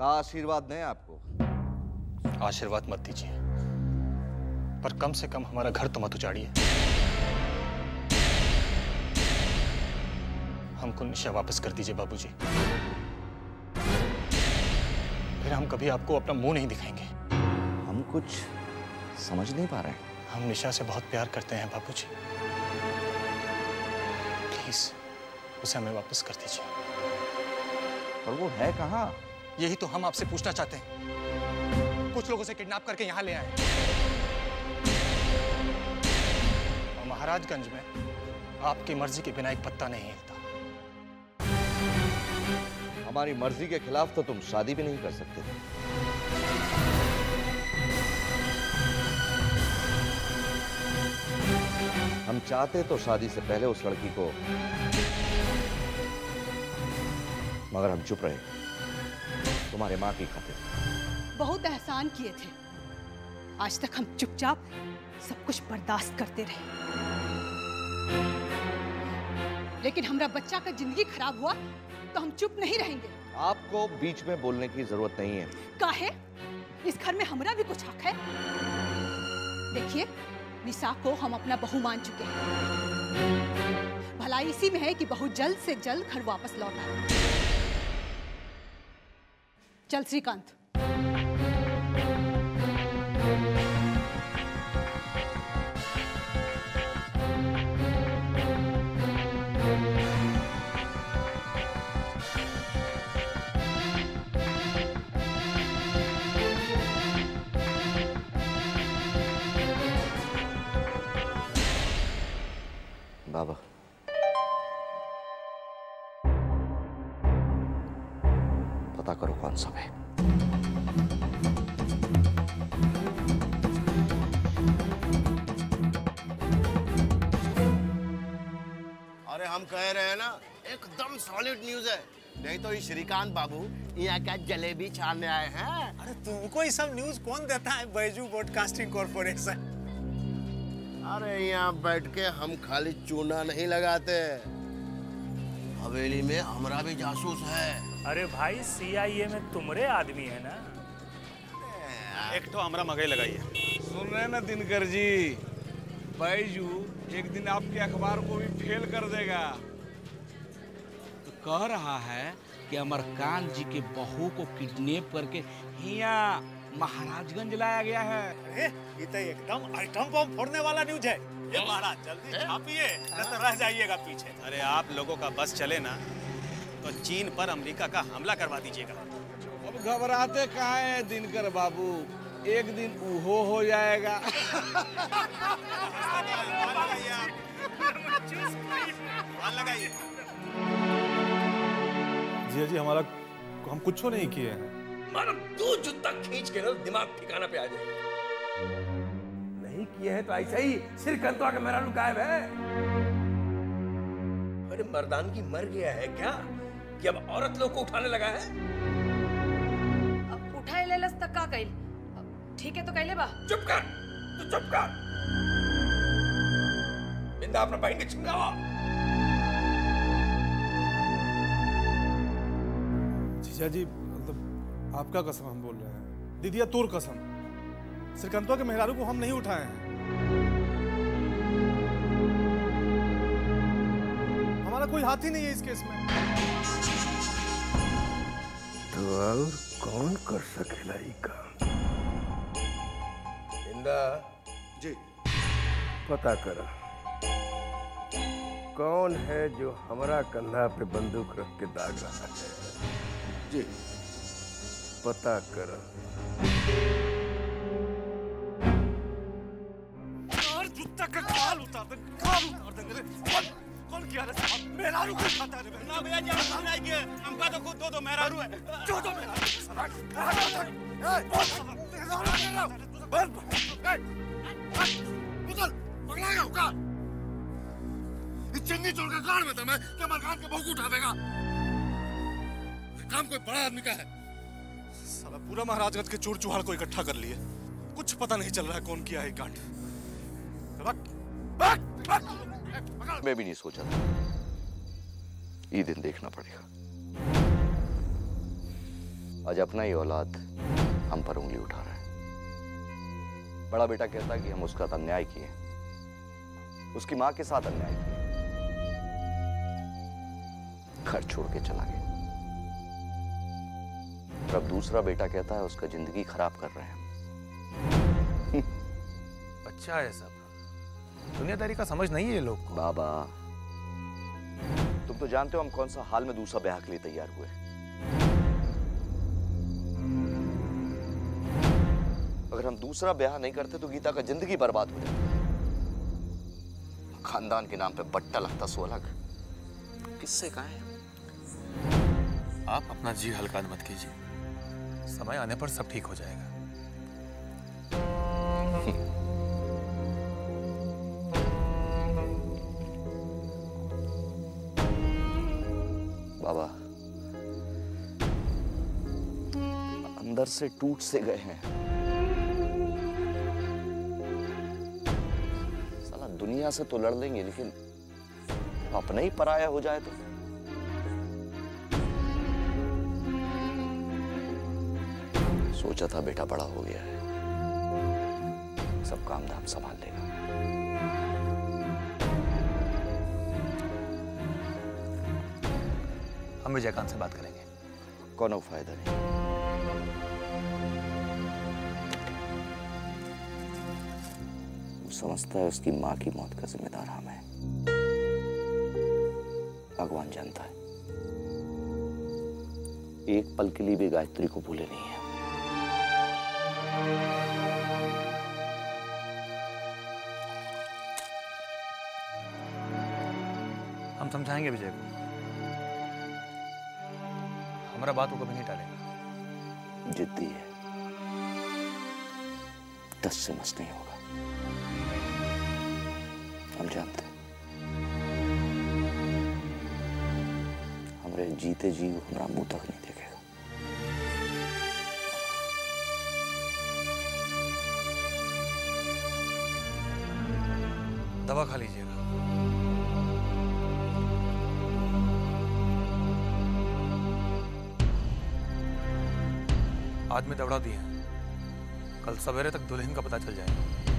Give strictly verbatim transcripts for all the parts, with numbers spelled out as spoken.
का आशीर्वाद दें आपको? आशीर्वाद मत दीजिए, पर कम से कम हमारा घर तो मत उजाड़िए। हमको निशा वापस कर दीजिए बाबूजी, फिर हम कभी आपको अपना मुंह नहीं दिखाएंगे। हम कुछ समझ नहीं पा रहे हैं। हम निशा से बहुत प्यार करते हैं बाबूजी, प्लीज उसे हमें वापस कर दीजिए। पर वो है कहाँ? यही तो हम आपसे पूछना चाहते हैं। कुछ लोग उसे किडनैप करके यहाँ ले आए और महाराजगंज में आपकी मर्जी के बिना एक पत्ता नहीं हिलता। हमारी मर्जी के खिलाफ तो तुम शादी भी नहीं कर सकते थे। हम चाहते तो शादी से पहले उस लड़की को, मगर हम चुप रहे तुम्हारे मां की खातिर। बहुत एहसान किए थे, आज तक हम चुपचाप सब कुछ बर्दाश्त करते रहे, लेकिन हमारा बच्चा का जिंदगी खराब हुआ तो हम चुप नहीं रहेंगे। आपको बीच में बोलने की जरूरत नहीं है। काहे? इस घर में हमारा भी कुछ हक है। देखिए, निशा को हम अपना बहू मान चुके हैं। भलाई इसी में है कि बहू जल्द से जल्द घर वापस लौट आए। चल श्रीकांत। बाबा, पता करो कौन सा है। अरे हम कह रहे हैं ना, एकदम सॉलिड न्यूज है। नहीं तो ये श्रीकांत बाबू यहाँ क्या जलेबी छानने आए हैं। अरे तुमको ये सब न्यूज कौन देता है? Baiju broadcasting corporation. अरे यहाँ बैठ के हम खाली चूना नहीं लगाते, हवेली में हमारा भी जासूस है। अरे भाई, सीआईए में तुमरे आदमी है ना। एक तो हमारा मगई लगाइए। सुन रहे ना दिनकर जी, बैजू एक दिन आपके अखबार को भी फेल कर देगा। तो कह रहा है कि अमरकांत जी के बहू को किडनैप करके यहाँ महाराजगंज लाया गया है। अरे ये तो एकदम आइटम बम फोड़ने वाला न्यूज है। ये महाराज जल्दी छापिए, न तो रह जाइएगा पीछे। अरे आप लोगों का बस चले ना तो चीन पर अमेरिका का हमला करवा दीजिएगा। अब घबराते कहाँ हैं दिनकर बाबू, एक दिन उहो हो जाएगा। जी जी, हमारा हम कुछ नहीं किए हैं। मानो तू जूता खींच के ना दिमाग ठिकाना पे आ जाए। नहीं किए हैं तो ऐसा ही सिर कंतवा के मेरा गायब है। अरे मर्दान की मर गया है क्या कि अब औरत लोग को उठाने लगा है? अब उठाए ले लस तक का कइल। ठीक है तो कहले बा। चुप कर, तू चुप कर। बिंदा अपना बहन के चिंगावा। जीजा जी, मतलब आपका कसम हम बोल रहे हैं। दीदिया तोर कसम, श्रीकांतवा के मेहरारू को हम नहीं उठाए हैं। हमारा कोई हाथ ही नहीं है इस केस में। तो और कौन कर सकेला ये काम? इंदा जी, पता करा कौन है जो हमारा कंधा पे बंदूक रख के दाग रहा है। जी, पता करा। और जूता का खाल उतार दे, खाल उतार दे। कौन कौन किया रे साहब? मेहरारू को खाता है ना भैया जी, हम नहीं किए। हमका तो खुद दो दो मेहरारू है। जो दो मेहरारू पगलाएगा होगा। चन्नी चोर का गाड़ में था मैं कि अमरकांत के बहू को उठावेगा। काम कोई बड़ा आदमी का है। साला पूरा महाराजगंज के चोर चुहाड़ को इकट्ठा कर लिए, कुछ पता नहीं चल रहा है कौन किया है कांड। मैं भी नहीं सोचा था ये दिन देखना पड़ेगा। आज अपना ही औलाद हम पर उंगली उठा रहा है। बड़ा बेटा कहता है कि हम उसका अन्याय किए, उसकी मां के साथ अन्याय किए, घर छोड़ के चला गया। और अब दूसरा बेटा कहता है उसका जिंदगी खराब कर रहे हैं। अच्छा है सब, दुनियादारी का समझ नहीं है ये लोग को। बाबा, तुम तो जानते हो हम कौन सा हाल में दूसरा ब्याह के लिए तैयार हुए। अगर हम दूसरा ब्याह नहीं करते तो गीता का जिंदगी बर्बाद हो जाती। खानदान के नाम पे बट्टा लगता सो अलग, किससे कहें? आप अपना जी हल्का मत कीजिए, समय आने पर सब ठीक हो जाएगा। बाबा, अंदर से टूट से गए हैं। साला दुनिया से तो लड़ लेंगे, लेकिन अपना ही पराया हो जाए तो। सोचा था बेटा बड़ा हो गया है, सब काम धाम संभाल लेगा। हम विजयकांत से बात करेंगे। कोनो फायदा नहीं। वो समझता है उसकी मां की मौत का जिम्मेदार हम हैं। भगवान जानता है, एक पल के लिए भी गायत्री को भूले नहीं है। हम समझाएंगे विजय को, हमारा बात वो कभी नहीं टालेगा। जिद्दी है, दस से मस नहीं होगा, हम जानते हैं। हमारे जीते जी हमारा मुंह तक नहीं देखेगा। दवा खा लीजिएगा। आज में दौड़ा दिए हैं, कल सवेरे तक दुल्हन का पता चल जाएगा।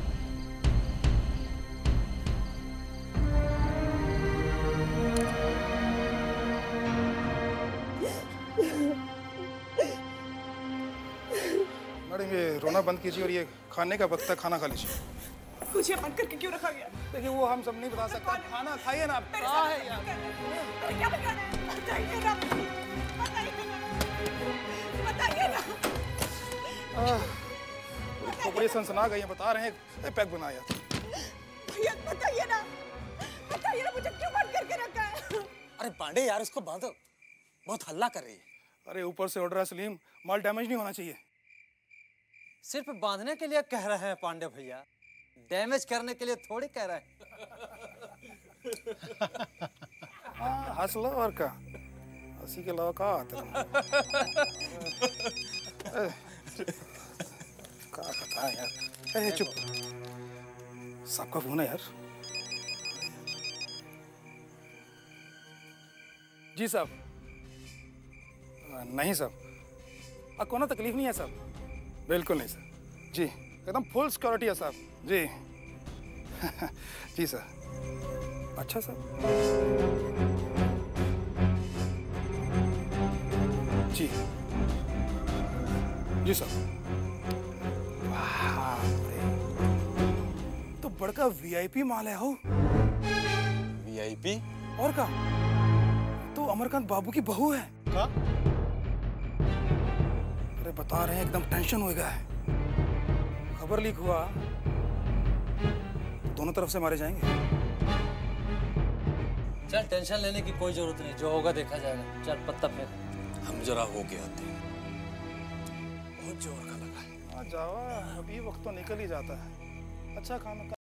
मैडम, ये रोना बंद कीजिए और ये खाने का वक्त है, खाना खा लीजिए। मुझे बंद करके क्यों रखा गया? देखिए, वो हम सब नहीं बता सकते। खाना खाइए ना। क्या है यार? क्या बिगाड़ा है? बताइए ना, बताइए ना। खोपड़ी सनसना गई है, बता रहे हैं। पैक बनाया। भैया बताइए ना, बताइए ना, मुझे क्यों बंद करके रखा है? अरे पांडे यार, उसको बांधो, बहुत हल्ला कर रही है। अरे ऊपर से ऑर्डर है सलीम, माल डैमेज नहीं होना चाहिए। सिर्फ बांधने के लिए कह रहे हैं पांडे भैया, डैमेज करने के लिए थोड़ी कह रहे हैं। हाँ, हंस लो और क्या, हंसी के अलावा क्या आता है? क्या पता है यार। ए, चुप, सबका फोन है यार। जी साहब। नहीं साहब, कोनो तकलीफ नहीं है साहब। बिल्कुल नहीं सर जी, एकदम फुल सिक्योरिटी है साहब जी। जी सर। अच्छा सर जी जी सर। तो बड़का वीआईपी माल है हो। वीआईपी? और का तो अमरकांत बाबू की बहू है का? अरे बता रहे हैं, एकदम टेंशन हो गया है। खबर लीक हुआ, दोनों तरफ से मारे जाएंगे। चल, टेंशन लेने की कोई जरूरत नहीं, जो होगा देखा जाएगा। चल पत्ता फेंक। हम जरा हो के आते हैं, बहुत जोर का लगा है। हाँ जावा, अभी वक्त तो निकल ही जाता है। अच्छा काम है।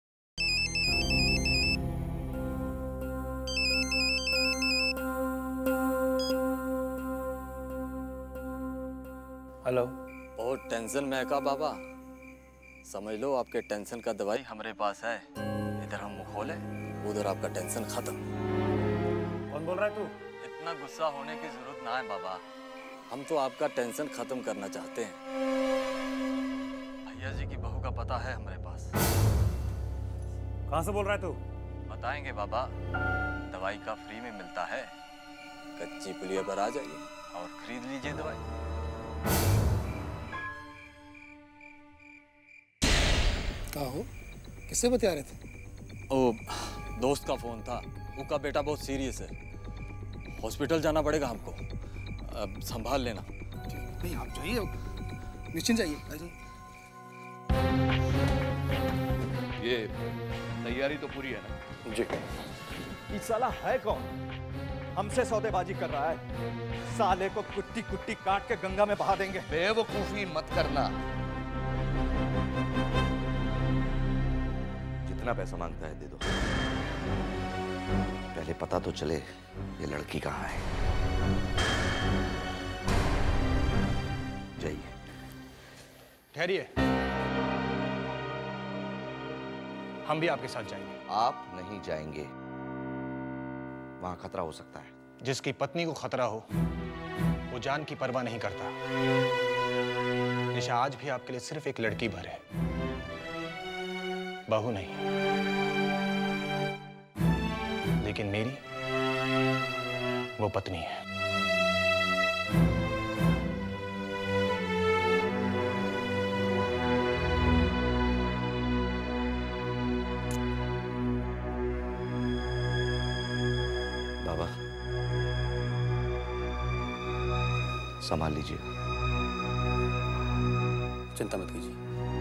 हेलो। बहुत टेंशन में है का बाबा? समझ लो आपके टेंशन का दवाई हमारे पास है। इधर हम मुंह खोले, उधर आपका टेंशन खत्म। कौन बोल रहा है तू? इतना गुस्सा होने की जरूरत ना है बाबा, हम तो आपका टेंशन खत्म करना चाहते हैं। भैया जी की बहू का पता है हमारे पास। कहाँ से बोल रहा है तू? बताएंगे बाबा, दवाई का फ्री में मिलता है। कच्ची पुलिया पर आ जाइए और खरीद लीजिए दवाई। क्या हो, किससे बता रहे थे? ओ, दोस्त का फोन था। उसका बेटा बहुत सीरियस है, हॉस्पिटल जाना पड़ेगा हमको। अब संभाल लेना। नहीं, आप जाइए, निश्चिंत जाइए। ये तैयारी तो पूरी है ना? जी। ये साला है कौन? हमसे सौदेबाजी कर रहा है। साले को कुट्टी कुट्टी काट के गंगा में बहा देंगे। बेवकूफी मत करना। जितना पैसा मांगता है दे दो, पहले पता तो चले ये लड़की कहाँ है। जाइए। ठहरिए, हम भी आपके साथ जाएंगे। आप नहीं जाएंगे, वहां खतरा हो सकता है। जिसकी पत्नी को खतरा हो वो जान की परवाह नहीं करता। निशा आज भी आपके लिए सिर्फ एक लड़की भर है, बहू नहीं। लेकिन मेरी वो पत्नी है। बाबा, संभाल लीजिए। चिंता मत कीजिए।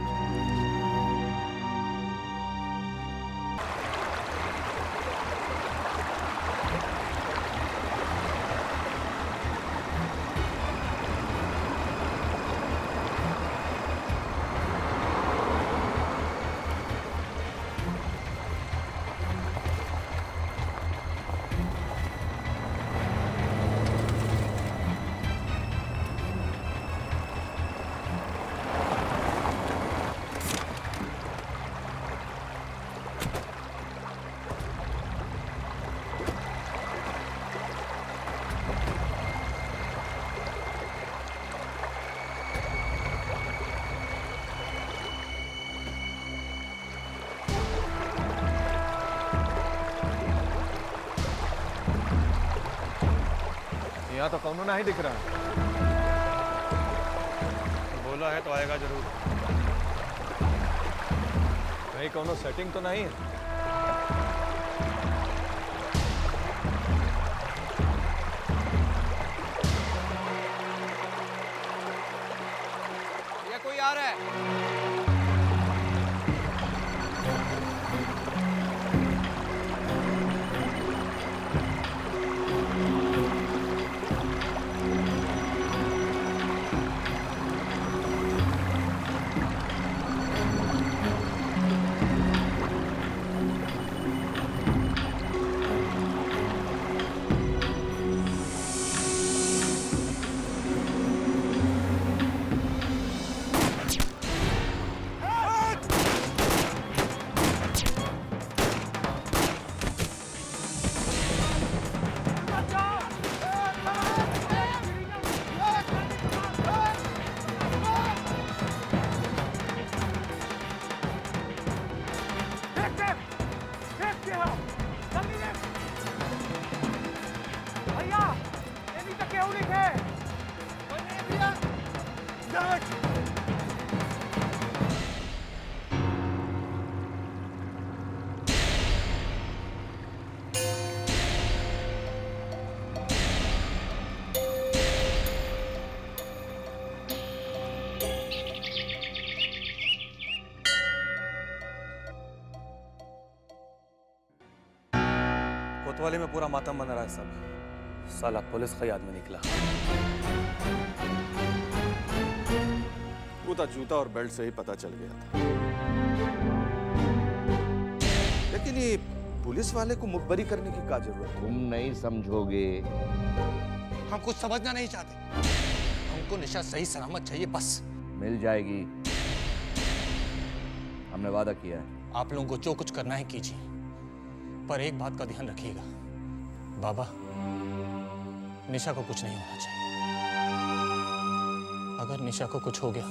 यहाँ तो कौनो नहीं दिख रहा। बोला है तो आएगा जरूर। कहीं कौनो सेटिंग तो नहीं है? ये कोई आ रहा है? कोतवाली में पूरा मातम बना रहा है सब। साला पुलिस का याद में निकला। वो तो जूता और बेल्ट से ही पता चल गया था। लेकिन ये पुलिस वाले को मुखबरी करने की क्या जरूरत? तुम नहीं समझोगे। हम कुछ समझना नहीं चाहते, हमको निशा सही सलामत चाहिए बस। मिल जाएगी, हमने वादा किया है। आप लोगों को जो कुछ करना है कीजिए, पर एक बात का ध्यान रखिएगा, बाबा, निशा को कुछ नहीं होना चाहिए। अगर निशा को कुछ हो गया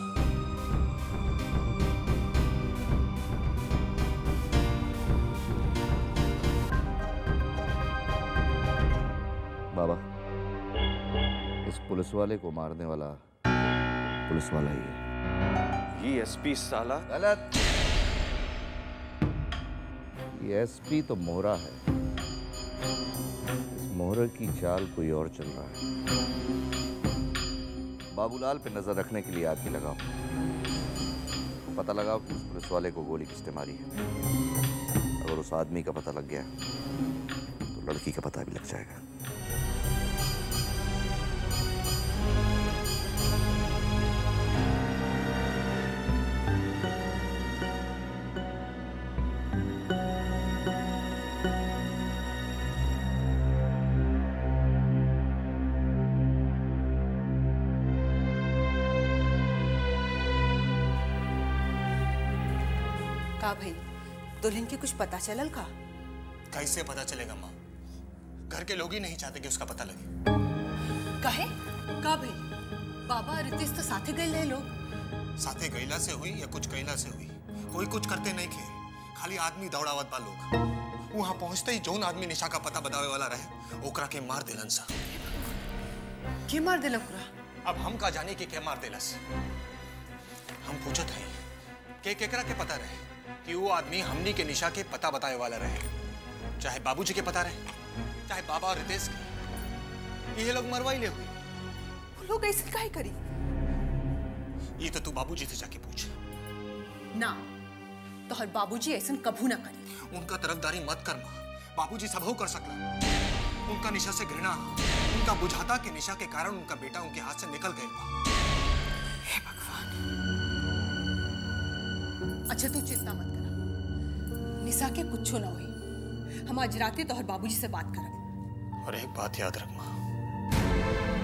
बाबा, इस पुलिस वाले को मारने वाला पुलिस वाला ही है। ये एसपी साला गलत। ये एसपी तो मोहरा है। इस मोहरा की चाल कोई और चल रहा है। बाबूलाल पे नजर रखने के लिए आदमी लगाओ। पता लगाओ कि उस पुलिस वाले को गोली किसने मारी है। अगर उस आदमी का पता लग गया तो लड़की का पता भी लग जाएगा। का भाई दुल्हन के कुछ पता चलल का? कैसे पता चलेगा माँ? घर के लोग ही नहीं चाहते कि उसका पता लगे। कहे का भाई बाबा रितेश तो साथे गए ले लोग। साथे गैला से हुई या कुछ कैला से हुई, कोई कुछ करते नहीं खे। खाली आदमी दौड़ावत बा लोग। वहां पहुंचते ही जौन आदमी निशा का पता बतावे वाला रहे ओकरा के मार देलन सा। के मार देला ओकरा? अब हम का जाने कि के मार देलस। हम पूछत हैं के केकरा के पता रहे कि वो आदमी हमनी के निशा के पता बताए वाला रहे। चाहे बाबूजी के पता रहे चाहे बाबा और रितेश के। ये लोग मरवाई ले हुई। वो लोग ऐसे काहे करी? ये तो तू बाबूजी से जाके पूछ। ना तो हर बाबूजी ऐसा कभू ना करी। उनका तरफदारी मत कर माँ। बाबूजी सब हो कर सकला। उनका निशा से घृणा, उनका बुझाता के निशा के कारण उनका बेटा उनके हाथ से निकल गया। हे भगवान। अच्छा तू चिंता मत करा, निशा के कुछ ना हुई। हम आज रात तो हर बाबूजी से बात करब। और एक बात याद रख माँ,